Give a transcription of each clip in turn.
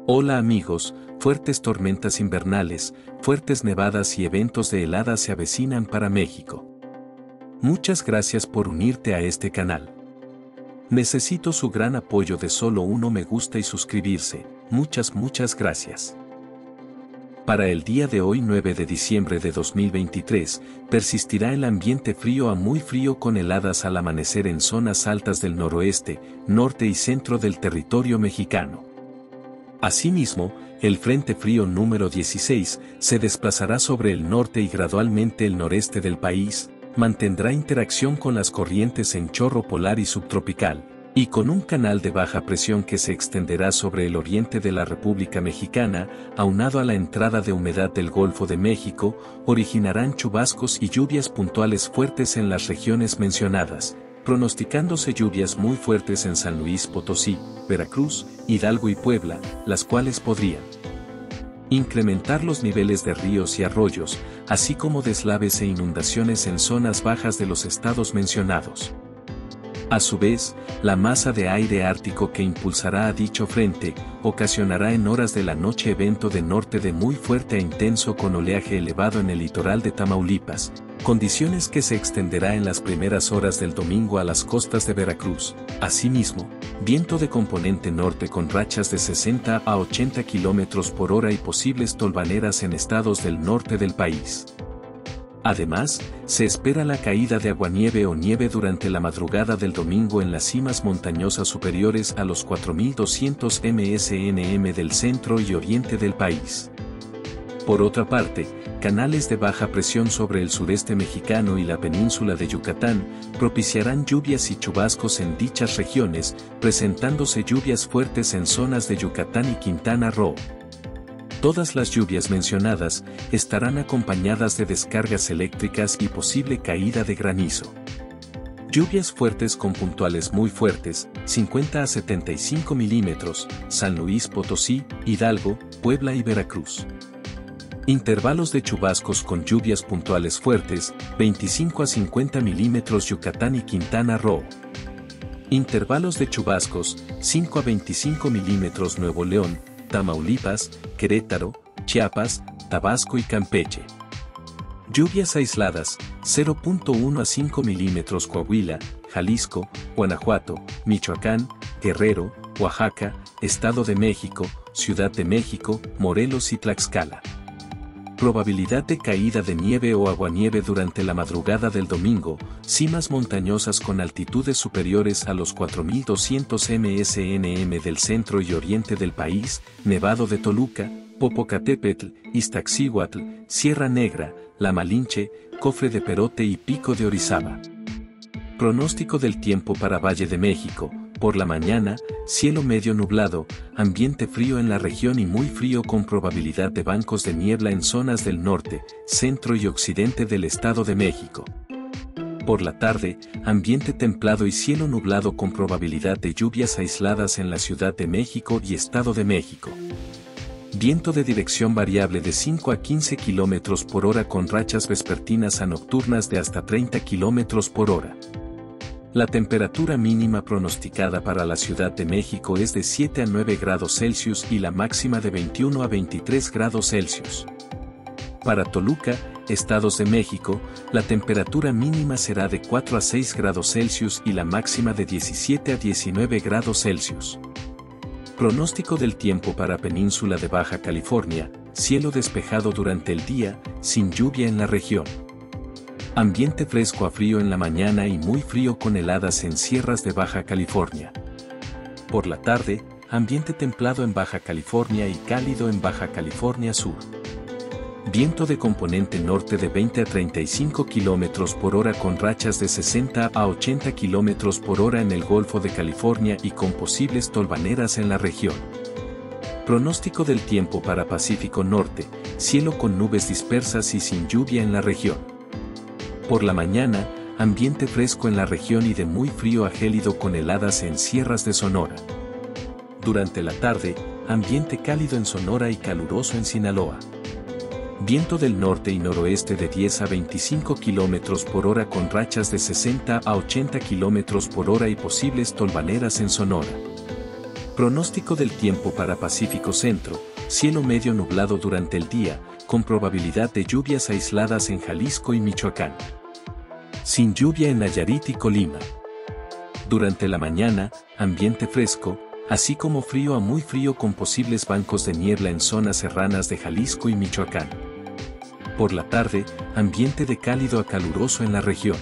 Hola amigos, fuertes tormentas invernales, fuertes nevadas y eventos de heladas se avecinan para México. Muchas gracias por unirte a este canal. Necesito su gran apoyo de solo uno me gusta y suscribirse, muchas gracias. Para el día de hoy 9 de diciembre de 2023, persistirá el ambiente frío a muy frío con heladas al amanecer en zonas altas del noroeste, norte y centro del territorio mexicano. Asimismo, el Frente Frío número 16 se desplazará sobre el norte y gradualmente el noreste del país, mantendrá interacción con las corrientes en chorro polar y subtropical, y con un canal de baja presión que se extenderá sobre el oriente de la República Mexicana, aunado a la entrada de humedad del Golfo de México, originarán chubascos y lluvias puntuales fuertes en las regiones mencionadas, pronosticándose lluvias muy fuertes en San Luis Potosí, Veracruz, Hidalgo y Puebla, las cuales podrían incrementar los niveles de ríos y arroyos, así como deslaves e inundaciones en zonas bajas de los estados mencionados. A su vez, la masa de aire ártico que impulsará a dicho frente, ocasionará en horas de la noche evento de norte de muy fuerte a intenso con oleaje elevado en el litoral de Tamaulipas, condiciones que se extenderá en las primeras horas del domingo a las costas de Veracruz. Asimismo, viento de componente norte con rachas de 60 a 80 km por hora y posibles tolvaneras en estados del norte del país. Además, se espera la caída de aguanieve o nieve durante la madrugada del domingo en las cimas montañosas superiores a los 4200 msnm del centro y oriente del país. Por otra parte, canales de baja presión sobre el sureste mexicano y la península de Yucatán propiciarán lluvias y chubascos en dichas regiones, presentándose lluvias fuertes en zonas de Yucatán y Quintana Roo. Todas las lluvias mencionadas estarán acompañadas de descargas eléctricas y posible caída de granizo. Lluvias fuertes con puntuales muy fuertes, 50 a 75 milímetros, San Luis Potosí, Hidalgo, Puebla y Veracruz. Intervalos de chubascos con lluvias puntuales fuertes, 25 a 50 milímetros Yucatán y Quintana Roo. Intervalos de chubascos, 5 a 25 milímetros Nuevo León, Tamaulipas, Querétaro, Chiapas, Tabasco y Campeche. Lluvias aisladas, 0.1 a 5 milímetros Coahuila, Jalisco, Guanajuato, Michoacán, Guerrero, Oaxaca, Estado de México, Ciudad de México, Morelos y Tlaxcala. Probabilidad de caída de nieve o aguanieve durante la madrugada del domingo, cimas montañosas con altitudes superiores a los 4200 msnm del centro y oriente del país, Nevado de Toluca, Popocatépetl, Iztaccíhuatl, Sierra Negra, La Malinche, Cofre de Perote y Pico de Orizaba. Pronóstico del tiempo para Valle de México. Por la mañana, cielo medio nublado, ambiente frío en la región y muy frío con probabilidad de bancos de niebla en zonas del norte, centro y occidente del Estado de México. Por la tarde, ambiente templado y cielo nublado con probabilidad de lluvias aisladas en la Ciudad de México y Estado de México. Viento de dirección variable de 5 a 15 km por hora con rachas vespertinas a nocturnas de hasta 30 km por hora. La temperatura mínima pronosticada para la Ciudad de México es de 7 a 9 grados Celsius y la máxima de 21 a 23 grados Celsius. Para Toluca, Estados de México, la temperatura mínima será de 4 a 6 grados Celsius y la máxima de 17 a 19 grados Celsius. Pronóstico del tiempo para Península de Baja California, cielo despejado durante el día, sin lluvia en la región. Ambiente fresco a frío en la mañana y muy frío con heladas en sierras de Baja California. Por la tarde, ambiente templado en Baja California y cálido en Baja California Sur. Viento de componente norte de 20 a 35 km por hora con rachas de 60 a 80 km por hora en el Golfo de California y con posibles tolvaneras en la región. Pronóstico del tiempo para Pacífico Norte, cielo con nubes dispersas y sin lluvia en la región. Por la mañana, ambiente fresco en la región y de muy frío a gélido con heladas en sierras de Sonora. Durante la tarde, ambiente cálido en Sonora y caluroso en Sinaloa. Viento del norte y noroeste de 10 a 25 km por hora con rachas de 60 a 80 km por hora y posibles tolvaneras en Sonora. Pronóstico del tiempo para Pacífico Centro, cielo medio nublado durante el día, con probabilidad de lluvias aisladas en Jalisco y Michoacán. Sin lluvia en Nayarit y Colima. Durante la mañana, ambiente fresco, así como frío a muy frío con posibles bancos de niebla en zonas serranas de Jalisco y Michoacán. Por la tarde, ambiente de cálido a caluroso en la región.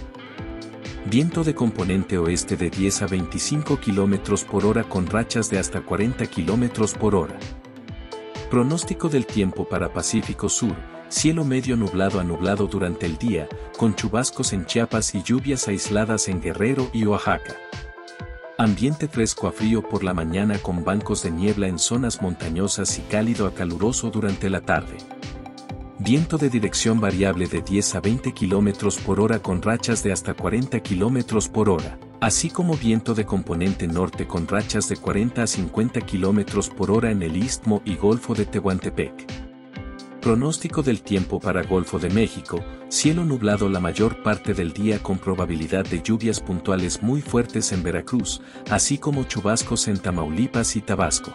Viento de componente oeste de 10 a 25 km por hora con rachas de hasta 40 km por hora. Pronóstico del tiempo para Pacífico Sur, cielo medio nublado a nublado durante el día, con chubascos en Chiapas y lluvias aisladas en Guerrero y Oaxaca. Ambiente fresco a frío por la mañana con bancos de niebla en zonas montañosas y cálido a caluroso durante la tarde. Viento de dirección variable de 10 a 20 km por hora con rachas de hasta 40 km por hora, así como viento de componente norte con rachas de 40 a 50 km por hora en el Istmo y Golfo de Tehuantepec. Pronóstico del tiempo para Golfo de México, cielo nublado la mayor parte del día con probabilidad de lluvias puntuales muy fuertes en Veracruz, así como chubascos en Tamaulipas y Tabasco.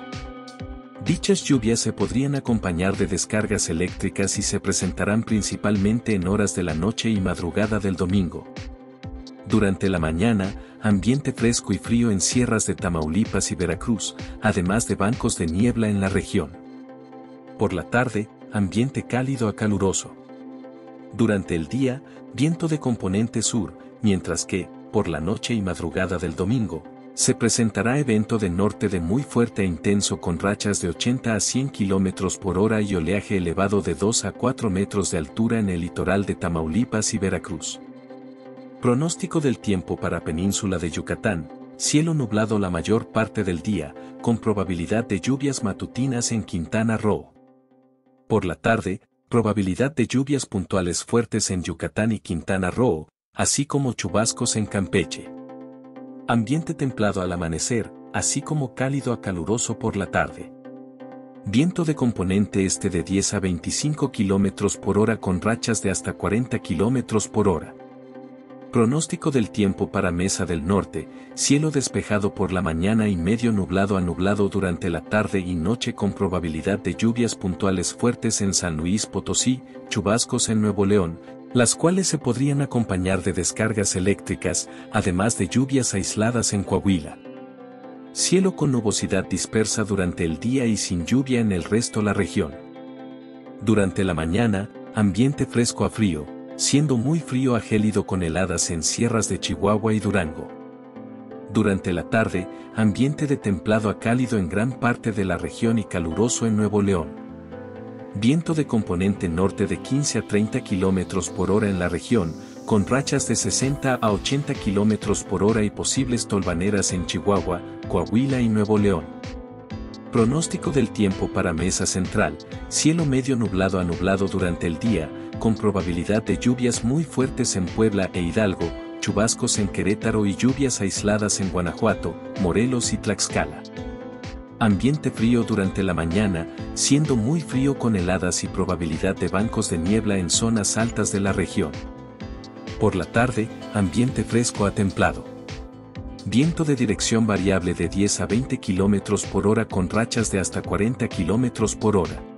Dichas lluvias se podrían acompañar de descargas eléctricas y se presentarán principalmente en horas de la noche y madrugada del domingo. Durante la mañana, ambiente fresco y frío en sierras de Tamaulipas y Veracruz, además de bancos de niebla en la región. Por la tarde, ambiente cálido a caluroso. Durante el día, viento de componente sur, mientras que, por la noche y madrugada del domingo, se presentará evento de norte de muy fuerte e intenso con rachas de 80 a 100 km por hora y oleaje elevado de 2 a 4 metros de altura en el litoral de Tamaulipas y Veracruz. Pronóstico del tiempo para Península de Yucatán, cielo nublado la mayor parte del día, con probabilidad de lluvias matutinas en Quintana Roo. Por la tarde, probabilidad de lluvias puntuales fuertes en Yucatán y Quintana Roo, así como chubascos en Campeche. Ambiente templado al amanecer, así como cálido a caluroso por la tarde. Viento de componente este de 10 a 25 km por hora con rachas de hasta 40 km por hora. Pronóstico del tiempo para Mesa del Norte, cielo despejado por la mañana y medio nublado a nublado durante la tarde y noche con probabilidad de lluvias puntuales fuertes en San Luis Potosí, chubascos en Nuevo León, las cuales se podrían acompañar de descargas eléctricas, además de lluvias aisladas en Coahuila. Cielo con nubosidad dispersa durante el día y sin lluvia en el resto de la región. Durante la mañana, ambiente fresco a frío, siendo muy frío a gélido con heladas en sierras de Chihuahua y Durango. Durante la tarde, ambiente de templado a cálido en gran parte de la región y caluroso en Nuevo León. Viento de componente norte de 15 a 30 km por hora en la región, con rachas de 60 a 80 km por hora y posibles tolvaneras en Chihuahua, Coahuila y Nuevo León. Pronóstico del tiempo para Mesa Central, cielo medio nublado a nublado durante el día, con probabilidad de lluvias muy fuertes en Puebla e Hidalgo, chubascos en Querétaro y lluvias aisladas en Guanajuato, Morelos y Tlaxcala. Ambiente frío durante la mañana, siendo muy frío con heladas y probabilidad de bancos de niebla en zonas altas de la región. Por la tarde, ambiente fresco a templado. Viento de dirección variable de 10 a 20 km por hora con rachas de hasta 40 km por hora.